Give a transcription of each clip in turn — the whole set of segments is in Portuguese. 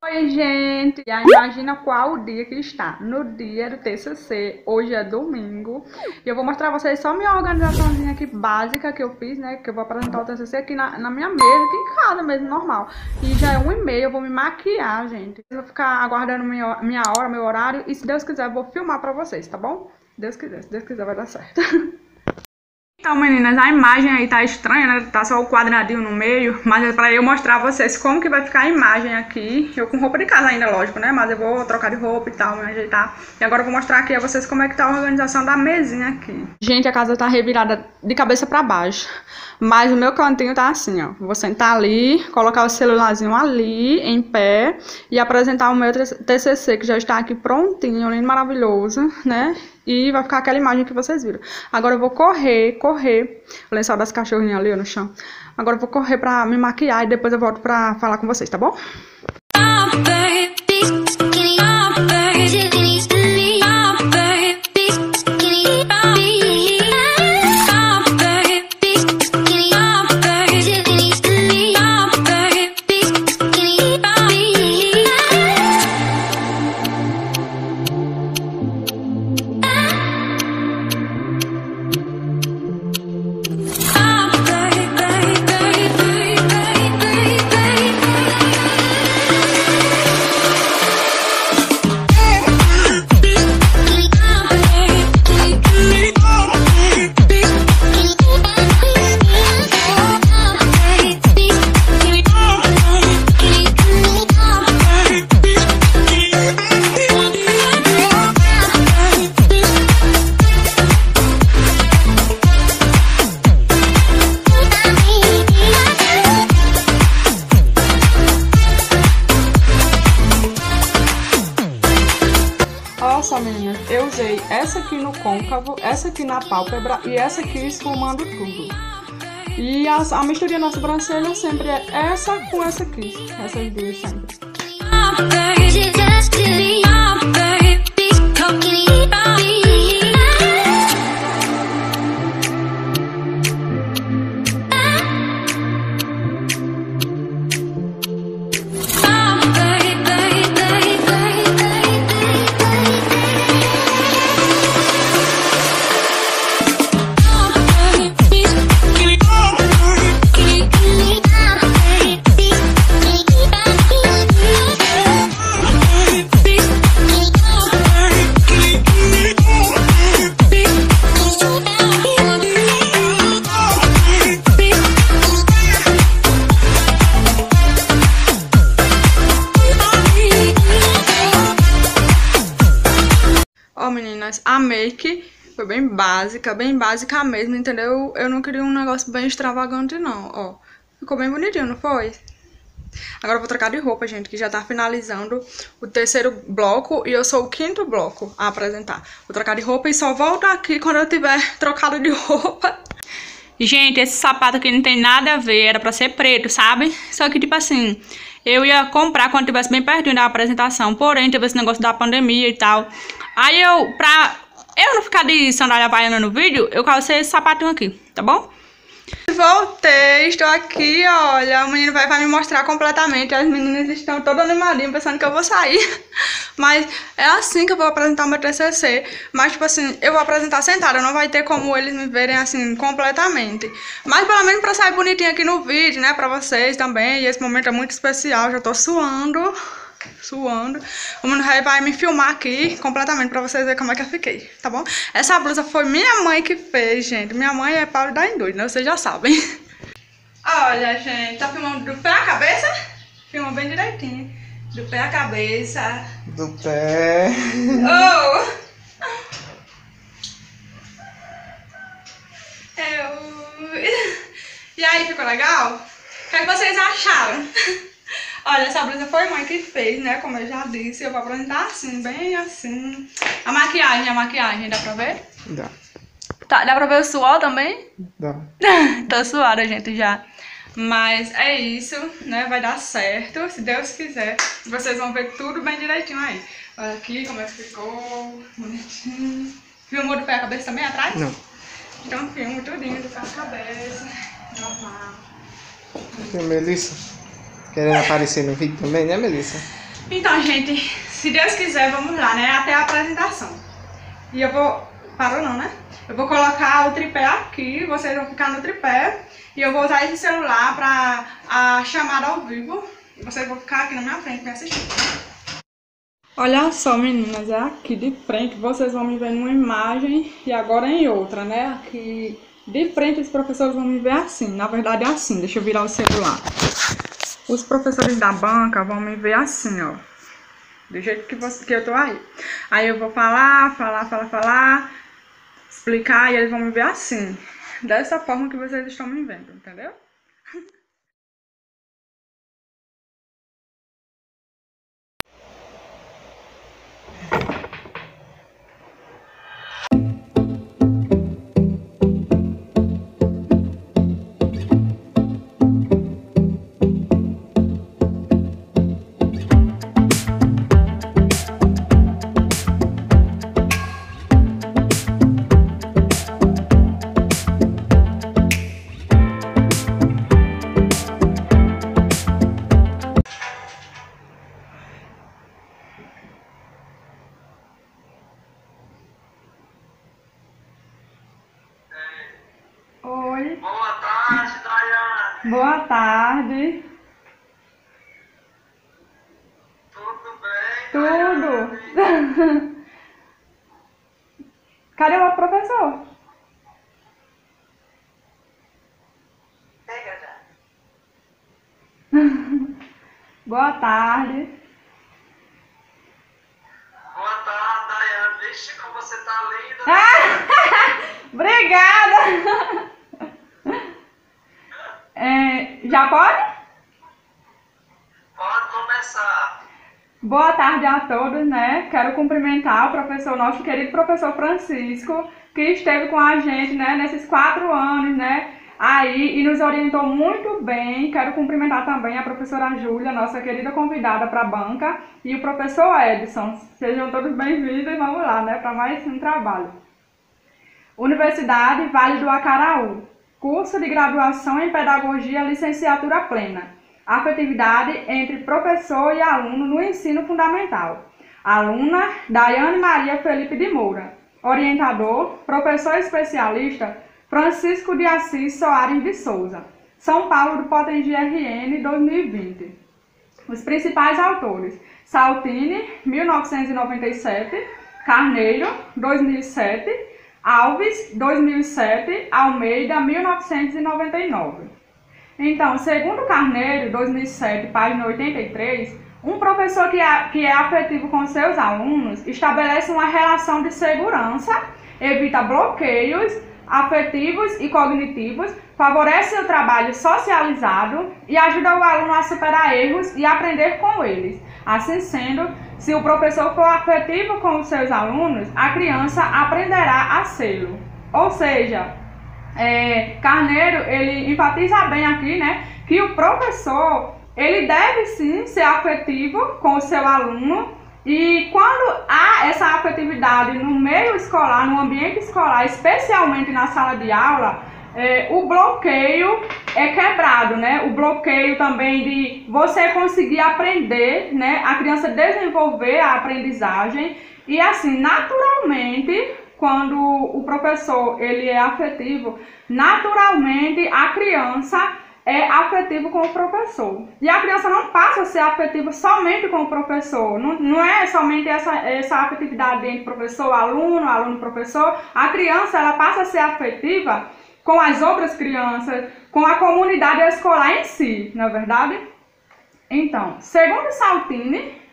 Oi, gente! Já imagina qual o dia que está. No dia do TCC, hoje é domingo. E eu vou mostrar a vocês só minha organizaçãozinha aqui básica que eu fiz, né? Que eu vou apresentar o TCC aqui na minha mesa, aqui em casa mesmo, normal. E já é 1h30, eu vou me maquiar, gente. Eu vou ficar aguardando minha hora, meu horário. E se Deus quiser, eu vou filmar pra vocês, tá bom? Se Deus quiser vai dar certo. Então, meninas, a imagem aí tá estranha, né? Tá só o quadradinho no meio, mas é pra eu mostrar a vocês como que vai ficar a imagem aqui. Eu com roupa de casa ainda, lógico, né? Mas eu vou trocar de roupa e tal, me ajeitar. E agora eu vou mostrar aqui a vocês como é que tá a organização da mesinha aqui. Gente, a casa tá revirada de cabeça pra baixo, mas o meu cantinho tá assim, ó. Vou sentar ali, colocar o celularzinho ali, em pé, e apresentar o meu TCC, que já está aqui prontinho, lindo, maravilhoso, né? E vai ficar aquela imagem que vocês viram. Agora eu vou correr. O lençol das cachorrinhas ali no chão. Agora eu vou correr pra me maquiar e depois eu volto pra falar com vocês, tá bom? Nossa, meninas, eu usei essa aqui no côncavo, essa aqui na pálpebra e essa aqui esfumando tudo. E a misturinha na sobrancelha sempre é essa com essa aqui, essas duas sempre. Ó, meninas, a make foi bem básica mesmo, entendeu? Eu não queria um negócio bem extravagante, não, ó. Ficou bem bonitinho, não foi? Agora eu vou trocar de roupa, gente, que já tá finalizando o terceiro bloco e eu sou o quinto bloco a apresentar. Vou trocar de roupa e só volto aqui quando eu tiver trocado de roupa. Gente, esse sapato aqui não tem nada a ver, era pra ser preto, sabe? Só que, tipo assim, eu ia comprar quando tivesse bem pertinho da apresentação, porém teve esse negócio da pandemia e tal. Aí pra eu não ficar de sandália havaiana no vídeo, eu calcei esse sapatinho aqui, tá bom? Voltei, estou aqui, olha, o menino vai me mostrar completamente. As meninas estão todas animadinhas, pensando que eu vou sair. Mas é assim que eu vou apresentar o meu TCC. Mas, tipo assim, eu vou apresentar sentada, não vai ter como eles me verem assim, completamente. Mas pelo menos pra sair bonitinho aqui no vídeo, né, pra vocês também. E esse momento é muito especial, já tô suando. O menino vai me filmar aqui completamente pra vocês verem como é que eu fiquei, tá bom? Essa blusa foi minha mãe que fez, gente. Minha mãe é Paulo da Indústria, né? Vocês já sabem. Olha, gente, tá filmando do pé à cabeça? Filma bem direitinho. Do pé à cabeça. Do pé. Oh! E aí, ficou legal? O que vocês acharam? Olha, essa blusa foi a mãe que fez, né? Como eu já disse, eu vou apresentar assim, bem assim. A maquiagem, dá pra ver? Dá. Tá, dá pra ver o suor também? Dá. Tô suada, gente, já. Mas é isso, né? Vai dar certo, se Deus quiser. Vocês vão ver tudo bem direitinho aí. Olha aqui como é que ficou, bonitinho. Filmou do pé à cabeça também atrás? Não. Então filmo tudinho do pé à cabeça, normal. E a Melissa? Querendo aparecer no vídeo também, né, Melissa? Então, gente, se Deus quiser, vamos lá, né? Até a apresentação. E eu vou... Parou não, né? Eu vou colocar o tripé aqui, vocês vão ficar no tripé. E eu vou usar esse celular para a chamada ao vivo. E vocês vão ficar aqui na minha frente me assistindo. Olha só, meninas, é aqui de frente. Vocês vão me ver numa imagem e agora em outra, né? Aqui de frente os professores vão me ver assim. Na verdade é assim, deixa eu virar o celular. Os professores da banca vão me ver assim, ó. Do jeito que eu tô aí. Aí eu vou falar, explicar e eles vão me ver assim. Dessa forma que vocês estão me vendo, entendeu? Oi. Boa tarde, Daiane. Boa tarde. Tudo bem? Tudo. Daiane? Cadê o professor? Pega já. Boa tarde. Boa tarde, Daiane. Vixe, como você tá linda. Obrigada. Já pode? Pode começar. Boa tarde a todos, né? Quero cumprimentar o professor, nosso querido professor Francisco, que esteve com a gente, né, nesses 4 anos, né, aí e nos orientou muito bem. Quero cumprimentar também a professora Júlia, nossa querida convidada para a banca, e o professor Edson. Sejam todos bem-vindos e vamos lá, né, para mais um trabalho. Universidade Vale do Acaraú, curso de graduação em Pedagogia, licenciatura plena. Afetividade entre professor e aluno no ensino fundamental. Aluna Daiane Maria Felipe de Moura. Orientador, professor especialista Francisco de Assis Soares de Souza. São Paulo do Potengi RN 2020. Os principais autores: Saltini, 1997, Carneiro, 2007, Alves, 2007, Almeida, 1999. Então, segundo Carneiro, 2007, página 83, um professor que é afetivo com seus alunos estabelece uma relação de segurança, evita bloqueios afetivos e cognitivos, favorece o trabalho socializado e ajuda o aluno a superar erros e aprender com eles. Assim sendo, se o professor for afetivo com os seus alunos, a criança aprenderá a sê-lo. Ou seja, Carneiro, ele enfatiza bem aqui, né, que o professor, ele deve sim ser afetivo com o seu aluno, e quando há essa afetividade no meio escolar, no ambiente escolar, especialmente na sala de aula, o bloqueio é quebrado, né? O bloqueio também de você conseguir aprender, né? A criança desenvolver a aprendizagem e assim, naturalmente, quando o professor ele é afetivo, naturalmente a criança é afetivo com o professor. E a criança não passa a ser afetiva somente com o professor. Não é somente essa afetividade entre professor, aluno, aluno-professor. A criança ela passa a ser afetiva com as outras crianças, com a comunidade escolar em si, não é verdade? Então, segundo Saltini,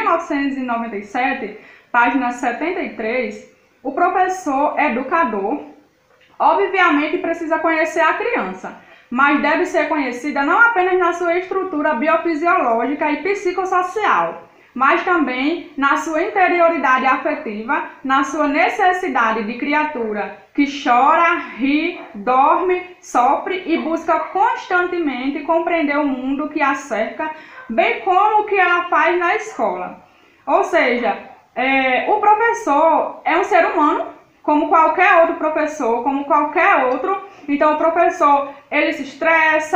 1997, página 73, o professor educador, obviamente, precisa conhecer a criança, mas deve ser conhecida não apenas na sua estrutura biofisiológica e psicossocial, mas também na sua interioridade afetiva, na sua necessidade de criatura que chora, ri, dorme, sofre e busca constantemente compreender o mundo que a cerca, bem como o que ela faz na escola. Ou seja, o professor é um ser humano, como qualquer outro professor, como qualquer outro. Então o professor, ele se estressa,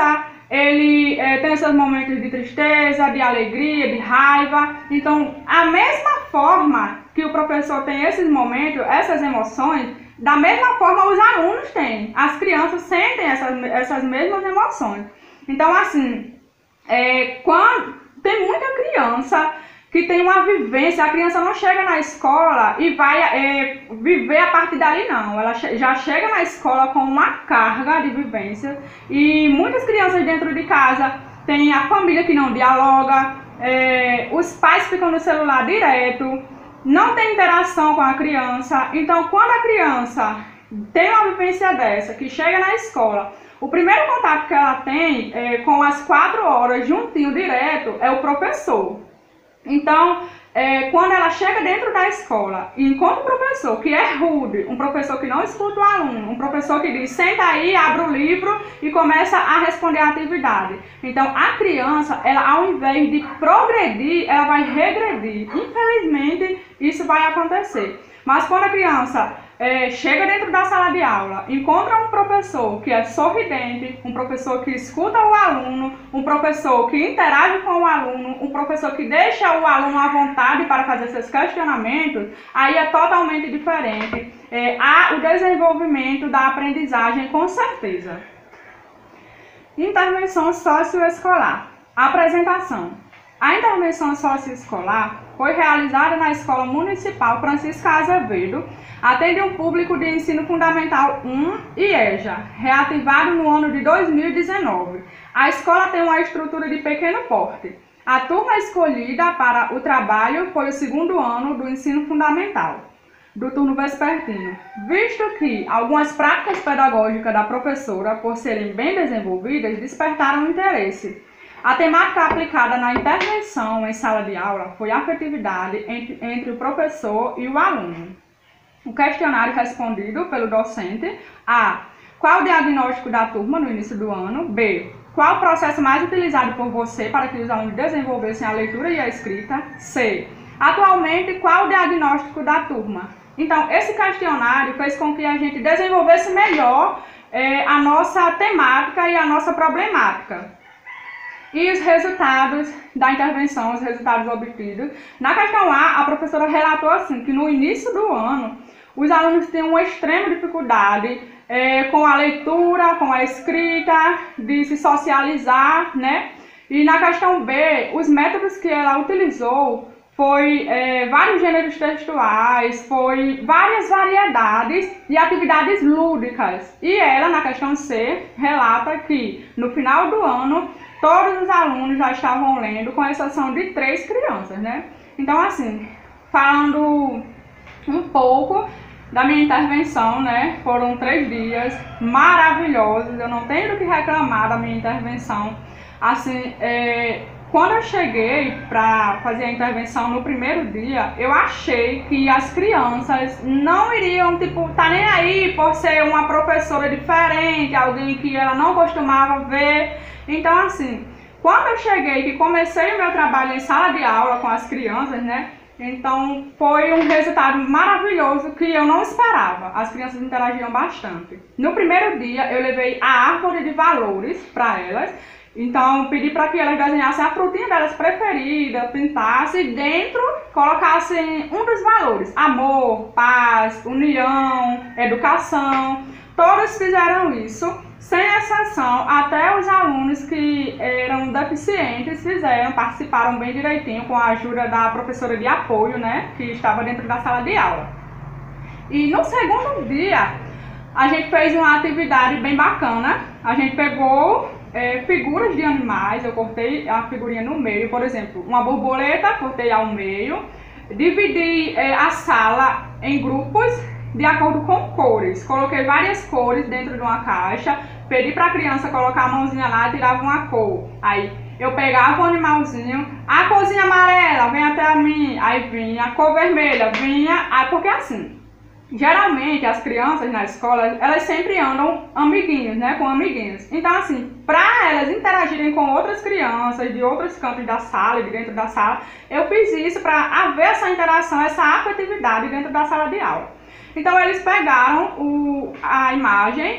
ele tem seus momentos de tristeza, de alegria, de raiva. Então, a mesma forma que o professor tem esses momentos, essas emoções, da mesma forma os alunos têm. As crianças sentem essas mesmas emoções. Então, assim, quando tem muita criança que tem uma vivência, a criança não chega na escola e vai viver a partir dali, não. Ela já chega na escola com uma carga de vivência, e muitas crianças dentro de casa têm a família que não dialoga, os pais ficam no celular direto, não tem interação com a criança. Então, quando a criança tem uma vivência dessa, que chega na escola, o primeiro contato que ela tem com as 4 horas juntinho direto é o professor. Então, quando ela chega dentro da escola e encontra um professor que é rude, um professor que não escuta o aluno, um professor que diz, senta aí, abre o livro e começa a responder a atividade. Então, a criança, ela, ao invés de progredir, ela vai regredir. Infelizmente, isso vai acontecer. Mas quando a criança chega dentro da sala de aula, encontra um professor que é sorridente, um professor que escuta o aluno, um professor que interage com o aluno, um professor que deixa o aluno à vontade para fazer seus questionamentos, aí é totalmente diferente. Há o desenvolvimento da aprendizagem, com certeza. Intervenção socioescolar. Apresentação. A intervenção socioescolar foi realizada na Escola Municipal Francisca Azevedo, atende um público de ensino fundamental 1 e EJA, reativado no ano de 2019. A escola tem uma estrutura de pequeno porte. A turma escolhida para o trabalho foi o 2º ano do ensino fundamental, do turno vespertino, visto que algumas práticas pedagógicas da professora, por serem bem desenvolvidas, despertaram interesse. A temática aplicada na intervenção em sala de aula foi a afetividade entre o professor e o aluno. O questionário respondido pelo docente: A. Qual o diagnóstico da turma no início do ano? B. Qual o processo mais utilizado por você para que os alunos desenvolvessem a leitura e a escrita? C. Atualmente, qual o diagnóstico da turma? Então, esse questionário fez com que a gente desenvolvesse melhor a nossa temática e a nossa problemática. E os resultados da intervenção, os resultados obtidos. Na questão A, a professora relatou assim, que no início do ano, os alunos têm uma extrema dificuldade com a leitura, com a escrita, de se socializar, né? E na questão B, os métodos que ela utilizou foi vários gêneros textuais, foi várias variedades e atividades lúdicas. E ela, na questão C, relata que no final do ano, todos os alunos já estavam lendo, com exceção de 3 crianças, né? Então, assim, falando um pouco da minha intervenção, né? Foram 3 dias maravilhosos, eu não tenho do que reclamar da minha intervenção. Assim, quando eu cheguei para fazer a intervenção no primeiro dia, eu achei que as crianças não iriam, tá nem aí por ser uma professora diferente, alguém que ela não costumava ver. Então, assim, quando eu cheguei, que comecei o meu trabalho em sala de aula com as crianças, né? Então, foi um resultado maravilhoso que eu não esperava. As crianças interagiam bastante. No primeiro dia, eu levei a árvore de valores para elas. Então, pedi para que elas desenhassem a frutinha delas preferida, pintassem e dentro colocassem um dos valores: amor, paz, união, educação. Todos fizeram isso, sem exceção, até os alunos que eram deficientes participaram bem direitinho com a ajuda da professora de apoio, né, que estava dentro da sala de aula. E no segundo dia, a gente fez uma atividade bem bacana. A gente pegou figuras de animais, eu cortei a figurinha no meio, por exemplo, uma borboleta, cortei ao meio, dividi a sala em grupos de acordo com cores. Coloquei várias cores dentro de uma caixa, pedi para a criança colocar a mãozinha lá e tirava uma cor. Aí eu pegava o animalzinho, a corzinha amarela, vem até mim, aí vinha, a cor vermelha, vinha, aí porque assim, geralmente as crianças na escola, elas sempre andam amiguinhos, né, com amiguinhos. Então assim, para elas interagirem com outras crianças de outros cantos da sala, de dentro da sala, eu fiz isso para haver essa interação, essa afetividade dentro da sala de aula. Então eles pegaram a imagem,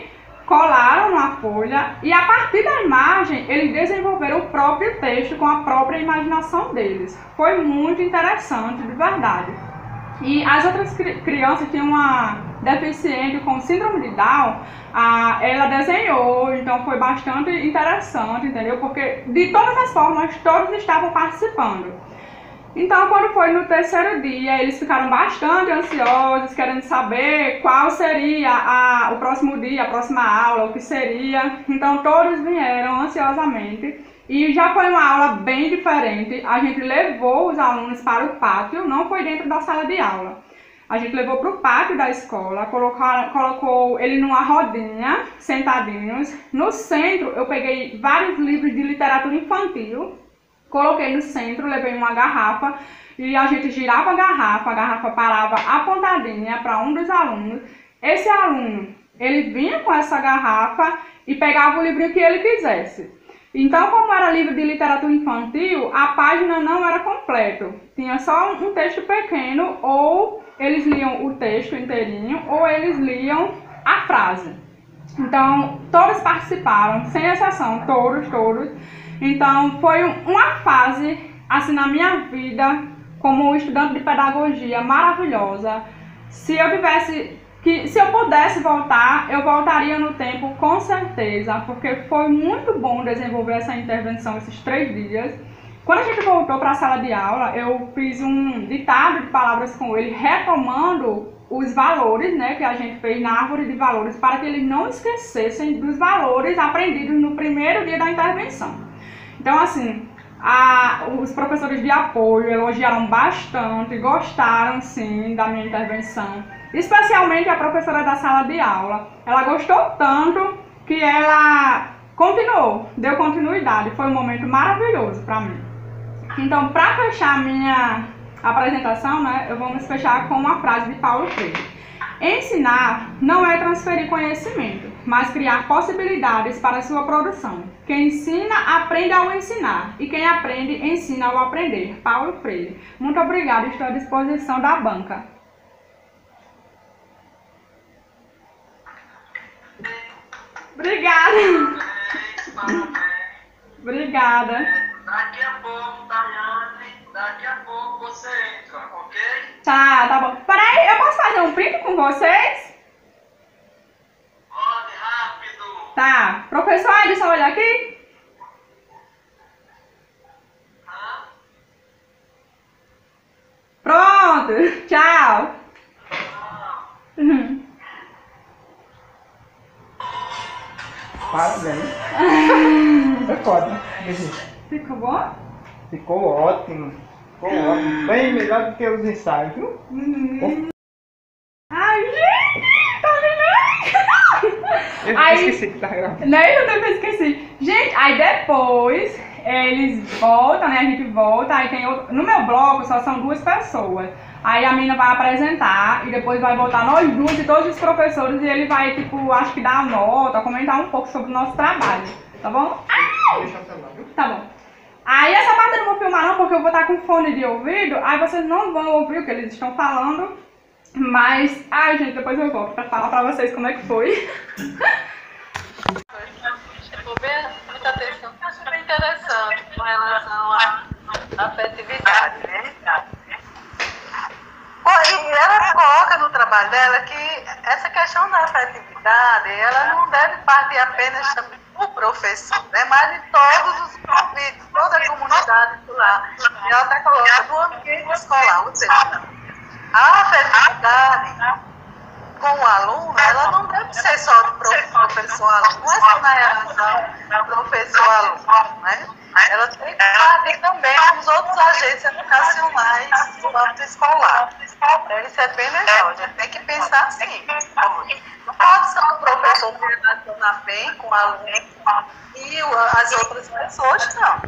colaram na folha e a partir da imagem eles desenvolveram o próprio texto com a própria imaginação deles. Foi muito interessante, de verdade. E as outras crianças tinham uma deficiente com síndrome de Down, ela desenhou, então foi bastante interessante, entendeu? Porque de todas as formas todos estavam participando. Então, quando foi no terceiro dia, eles ficaram bastante ansiosos, querendo saber qual seria o próximo dia, a próxima aula, o que seria. Então, todos vieram ansiosamente. E já foi uma aula bem diferente. A gente levou os alunos para o pátio, não foi dentro da sala de aula. A gente levou para o pátio da escola, colocou ele numa rodinha, sentadinhos. No centro, eu peguei vários livros de literatura infantil, coloquei no centro, levei uma garrafa e a gente girava a garrafa parava apontadinha para um dos alunos. Esse aluno, ele vinha com essa garrafa e pegava o livrinho que ele quisesse. Então, como era livro de literatura infantil, a página não era completo. Tinha só um texto pequeno, ou eles liam o texto inteirinho, ou eles liam a frase. Então, todos participaram, sem exceção, todos. Então, foi uma fase, assim, na minha vida, como estudante de pedagogia, maravilhosa. Se eu pudesse voltar, eu voltaria no tempo com certeza, porque foi muito bom desenvolver essa intervenção esses 3 dias. Quando a gente voltou para a sala de aula, eu fiz um ditado de palavras com ele, retomando os valores, né, que a gente fez na árvore de valores, para que eles não esquecessem dos valores aprendidos no primeiro dia da intervenção. Então, assim, os professores de apoio elogiaram bastante, gostaram sim da minha intervenção. Especialmente a professora da sala de aula. Ela gostou tanto que ela deu continuidade. Foi um momento maravilhoso para mim. Então, para fechar a minha apresentação, né, vamos fechar com uma frase de Paulo Freire. Ensinar não é transferir conhecimento, mas criar possibilidades para a sua produção. Quem ensina, aprende ao ensinar. E quem aprende, ensina ao aprender. Paulo Freire. Muito obrigada, estou à disposição da banca. Obrigada. Parabéns. Obrigada. Daqui a pouco, Daiane, daqui a pouco você entra, ok? Tá bom. Peraí, eu posso fazer um print com vocês? Pode, rápido. Tá. Professor Edson, olha aqui. Hã? Pronto. Tchau. Parabéns. Foi foda. Ficou bom? Ficou ótimo. Bem melhor do que os ensaios, viu? Ai, gente! Tá vendo? Eu Aí, esqueci que tá gravando. né? Eu também esqueci. Gente, aí depois eles voltam, né? A gente volta, aí tem outro. No meu bloco só são 2 pessoas. Aí a menina vai apresentar e depois vai voltar nós duas e todos os professores e ele vai, tipo, acho que dar a nota, comentar um pouco sobre o nosso trabalho. Tá bom? Deixa eu falar, viu? Tá bom. Aí essa parte eu não vou filmar não, porque eu vou estar com fone de ouvido, aí vocês não vão ouvir o que eles estão falando. Mas, ai gente, depois eu volto pra falar pra vocês como é que foi. Vou ver muita atenção, que eu acho bem interessante com relação à afetividade, né? E ela coloca no trabalho dela que essa questão da afetividade, ela não deve partir apenas do professor, né? Mas de todos os envolvidos, toda a comunidade escolar. E ela até coloca do ambiente escolar, ou seja, a afetividade com o aluno, ela não deve ser só do professor-aluno, não é só na relação professor-aluno, né? Ela tem que partir também com os outros agentes educacionais do âmbito escolar. Isso é bem legal, a gente tem que pensar assim. Não pode só o professor se relacionar bem com o aluno e as outras pessoas, não.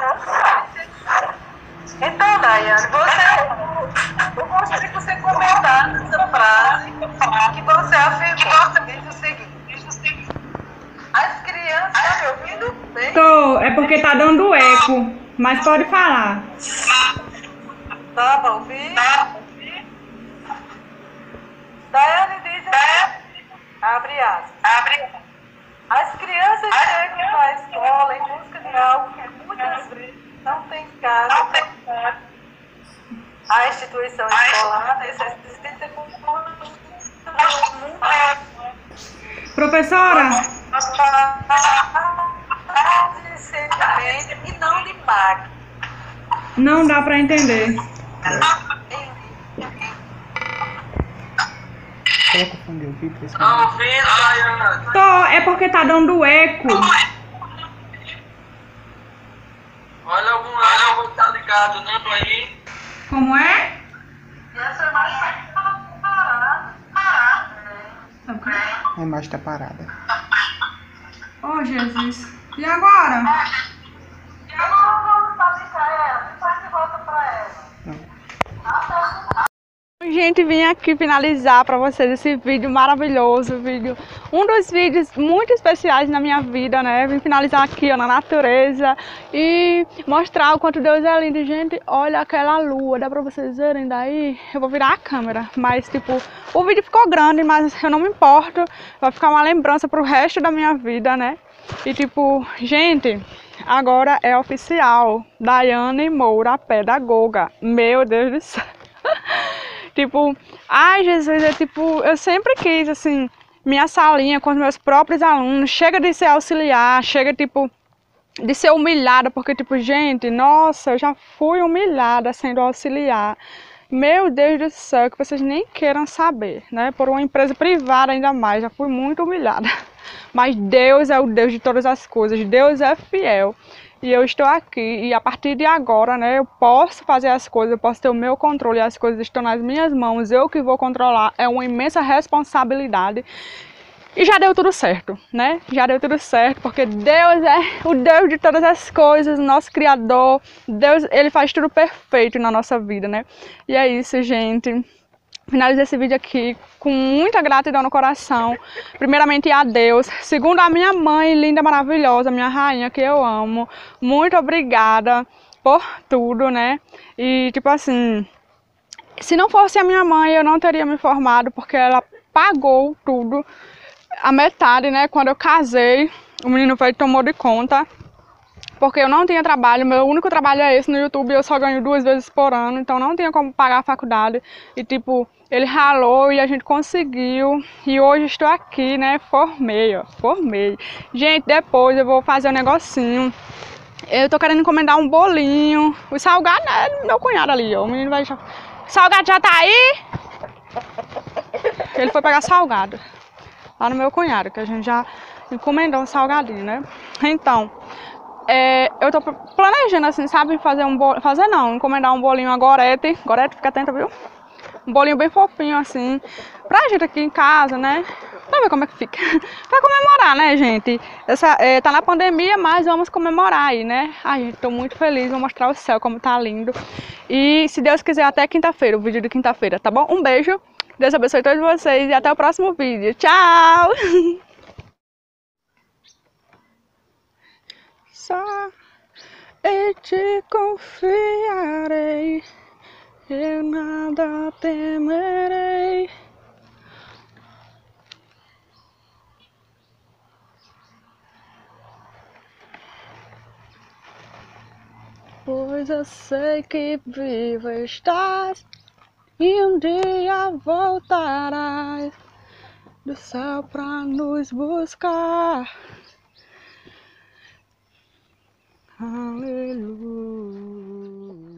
Então, Daiane, eu gostaria que você comentasse essa frase que você afirmou, diz o seguinte: as crianças, tá me ouvindo bem? Tô, é porque tá dando eco, mas pode falar. Dá pra ouvir? Daiane diz assim, abre aspas. a instituição escolar necessita Professora, de sentimento e não de máquina. não dá pra entender. Coloca o fone de ouvido. Tá ouvindo, Daiane? Tô, é porque tá dando eco. Olha algum lado que tá ligado, né, aí? Como é? Essa é mais A imagem tá parada. Oh, Jesus. E agora? Eu não vou fabricar ela, depois você volta pra ela. Gente, vim aqui finalizar para vocês esse vídeo maravilhoso, um dos vídeos muito especiais na minha vida, né? Vim finalizar aqui, ó, na natureza e mostrar o quanto Deus é lindo. Gente, olha aquela lua, dá para vocês verem daí? Eu vou virar a câmera, mas tipo, o vídeo ficou grande, mas eu não me importo, vai ficar uma lembrança pro resto da minha vida, né? E tipo, gente, agora é oficial, Daiane Moura, pedagoga, meu Deus do céu. Tipo, ai Jesus, eu sempre quis, assim, minha salinha com os meus próprios alunos, chega de ser auxiliar, chega, tipo, de ser humilhada, porque, tipo, gente, nossa, eu já fui humilhada sendo auxiliar. Meu Deus do céu, que vocês nem queiram saber, né? Por uma empresa privada ainda mais, já fui muito humilhada. Mas Deus é o Deus de todas as coisas, Deus é fiel. E eu estou aqui, e a partir de agora, né, eu posso fazer as coisas, eu posso ter o meu controle, as coisas estão nas minhas mãos, eu que vou controlar, é uma imensa responsabilidade. E já deu tudo certo, né? Já deu tudo certo, porque Deus é o Deus de todas as coisas, nosso Criador. Deus, Ele faz tudo perfeito na nossa vida, né? E é isso, gente. Finalizo esse vídeo aqui com muita gratidão no coração. Primeiramente a Deus. Segundo a minha mãe, linda, maravilhosa, minha rainha, que eu amo. Muito obrigada por tudo, né? E tipo assim, se não fosse a minha mãe, eu não teria me formado, porque ela pagou tudo. A metade, né? Quando eu casei, o menino veio e tomou de conta. Porque eu não tinha trabalho, meu único trabalho é esse no YouTube, eu só ganho 2 vezes por ano, então não tinha como pagar a faculdade. E tipo, ele ralou e a gente conseguiu. E hoje estou aqui, né, formei, ó, formei. Gente, depois eu vou fazer um negocinho. Eu tô querendo encomendar um bolinho. O salgado é meu cunhado ali, ó, o menino vai... Salgado já tá aí? Ele foi pegar salgado lá no meu cunhado, que a gente já encomendou um salgadinho, né? Então... eu tô planejando assim, sabe, fazer um bolinho, encomendar um bolinho a Gorete, fica atenta, viu? Um bolinho bem fofinho assim, pra gente aqui em casa, né? Pra ver como é que fica. Pra comemorar, né, gente? Tá na pandemia, mas vamos comemorar aí, né? Ai, gente, tô muito feliz, vou mostrar o céu como tá lindo. E se Deus quiser, até quinta-feira, o vídeo de quinta-feira, tá bom? Um beijo, Deus abençoe todos vocês e até o próximo vídeo. Tchau! Só em te confiarei, eu nada temerei. Pois eu sei que vivo estás e um dia voltarás do céu pra nos buscar. Aleluia.